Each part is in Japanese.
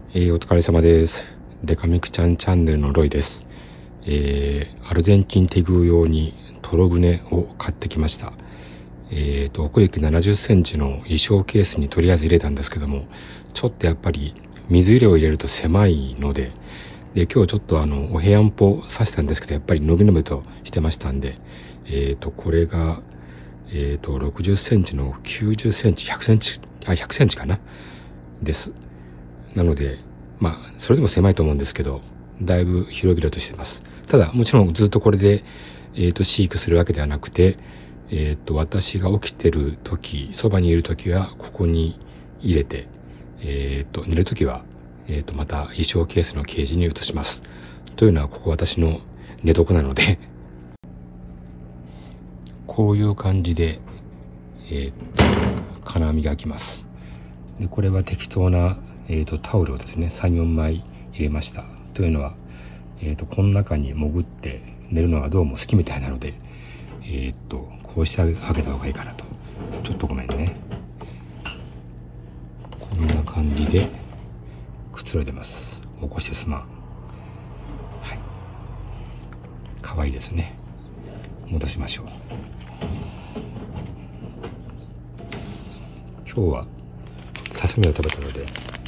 お疲れ様です。デカミクちゃんチャンネルのロイです。アルゼンチンテグ用にトロ船を買ってきました。奥行き70センチの衣装ケースにとりあえず入れたんですけども、ちょっとやっぱり水入れを入れると狭いので、今日ちょっとお部屋んぽさせたんですけど、やっぱり伸び伸びとしてましたんで、これが、60センチの90センチ、100センチ、100センチかなです。なので、それでも狭いと思うんですけど、だいぶ広々としてます。ただ、もちろんずっとこれで、飼育するわけではなくて、私が起きてる時、そばにいる時はここに入れて、寝る時は、また衣装ケースのケージに移します。というのは、ここ私の寝床なので、こういう感じで、金網が開きます。で、これは適当な、タオルをですね、3、4枚入れました。というのは、この中に潜って寝るのがどうも好きみたいなので、こうしてあげた方がいいかなと。ちょっとごめんね。こんな感じで、くつろいでます。起こしてすまん。はい。かわいいですね。戻しましょう。今日は、ささみを食べたので、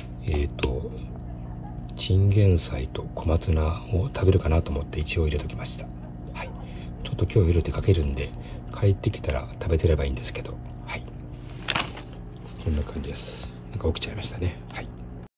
チンゲン菜と小松菜を食べるかなと思って一応入れときました。はい。ちょっと今日夜出かけるんで、帰ってきたら食べてればいいんですけど、はい。こんな感じです。なんか起きちゃいましたね。はい。